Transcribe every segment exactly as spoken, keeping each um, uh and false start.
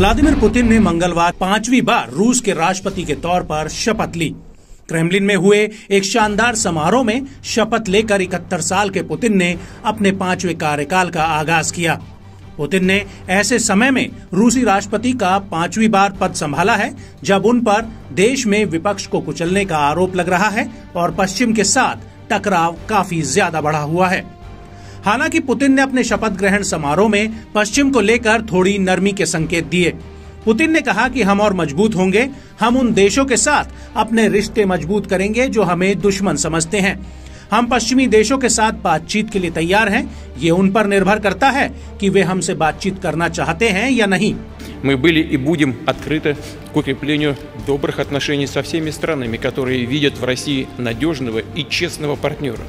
Vladimir Putin ने मंगलवार पांचवी बार रूस के राष्ट्रपति के तौर पर शपथ ली। क्रेमलिन में हुए एक शानदार समारोह में शपथ लेकर इकहत्तर साल के पुतिन ने अपने पांचवें कार्यकाल का आगाज किया। पुतिन ने ऐसे समय में रूसी राष्ट्रपति का पांचवी बार पद संभाला है जब उन पर देश में विपक्ष को कुचलने का आरोप लग रहा है और पश्चिम के साथ टकराव काफी ज्यादा बढ़ा हुआ है। हालांकि पुतिन ने अपने शपथ ग्रहण समारोह में पश्चिम को लेकर थोड़ी नरमी के संकेत दिए। पुतिन ने कहा कि हम और मजबूत होंगे, हम उन देशों के साथ अपने रिश्ते मजबूत करेंगे जो हमें दुश्मन समझते हैं। हम पश्चिमी देशों के साथ बातचीत के लिए तैयार हैं। ये उन पर निर्भर करता है कि वे हमसे बातचीत करना चाहते हैं या नहीं। Мы были и будем открыты к укреплению добрых отношений со всеми странами, которые видят в России надежного и честного партнера.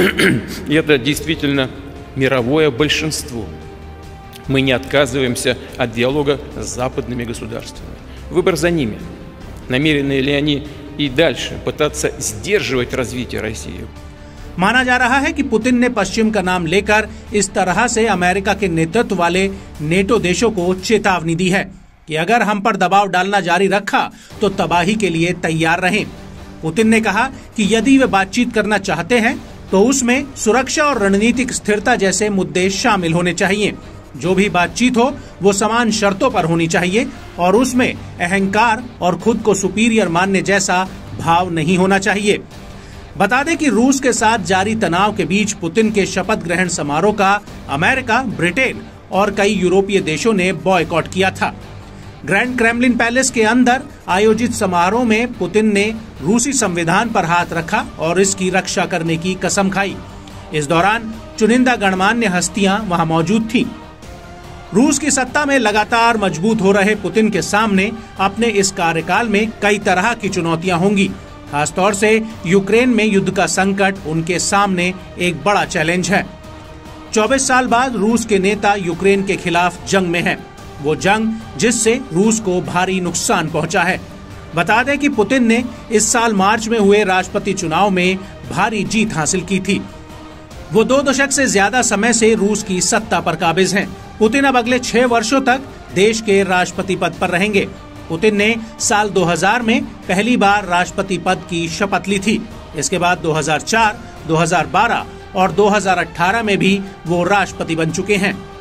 И это действительно мировое большинство. Мы не отказываемся от диалога с западными государствами. Выбор за ними. Намерены ли они и дальше пытаться сдерживать развитие России? माना जा रहा है कि पुतिन ने पश्चिम का नाम लेकर इस तरह से अमेरिका के नेतृत्व वाले नेटो देशों को चेतावनी दी है कि अगर हम पर दबाव डालना जारी रखा तो तबाही के लिए तैयार रहें। पुतिन ने कहा कि यदि वे बातचीत करना चाहते हैं तो उसमें सुरक्षा और रणनीतिक स्थिरता जैसे मुद्दे शामिल होने चाहिए। जो भी बातचीत हो वो समान शर्तों पर होनी चाहिए और उसमें अहंकार और खुद को सुपीरियर मानने जैसा भाव नहीं होना चाहिए। बता दें कि रूस के साथ जारी तनाव के बीच पुतिन के शपथ ग्रहण समारोह का अमेरिका, ब्रिटेन और कई यूरोपीय देशों ने बॉयकॉट किया था। ग्रैंड क्रेमलिन पैलेस के अंदर आयोजित समारोह में पुतिन ने रूसी संविधान पर हाथ रखा और इसकी रक्षा करने की कसम खाई। इस दौरान चुनिंदा गणमान्य हस्तियां वहां मौजूद थीं। रूस की सत्ता में लगातार मजबूत हो रहे पुतिन के सामने अपने इस कार्यकाल में कई तरह की चुनौतियां होंगी। खासतौर से यूक्रेन में युद्ध का संकट उनके सामने एक बड़ा चैलेंज है। चौबीस साल बाद रूस के नेता यूक्रेन के खिलाफ जंग में हैं। वो जंग जिससे रूस को भारी नुकसान पहुंचा है। बता दें कि पुतिन ने इस साल मार्च में हुए राष्ट्रपति चुनाव में भारी जीत हासिल की थी। वो दो दशक से ज्यादा समय से रूस की सत्ता पर काबिज हैं। पुतिन अब अगले छह वर्षों तक देश के राष्ट्रपति पद पर रहेंगे। पुतिन ने साल दो हज़ार में पहली बार राष्ट्रपति पद की शपथ ली थी। इसके बाद दो हज़ार चार, दो हज़ार बारह और दो हज़ार अठारह में भी वो राष्ट्रपति बन चुके हैं।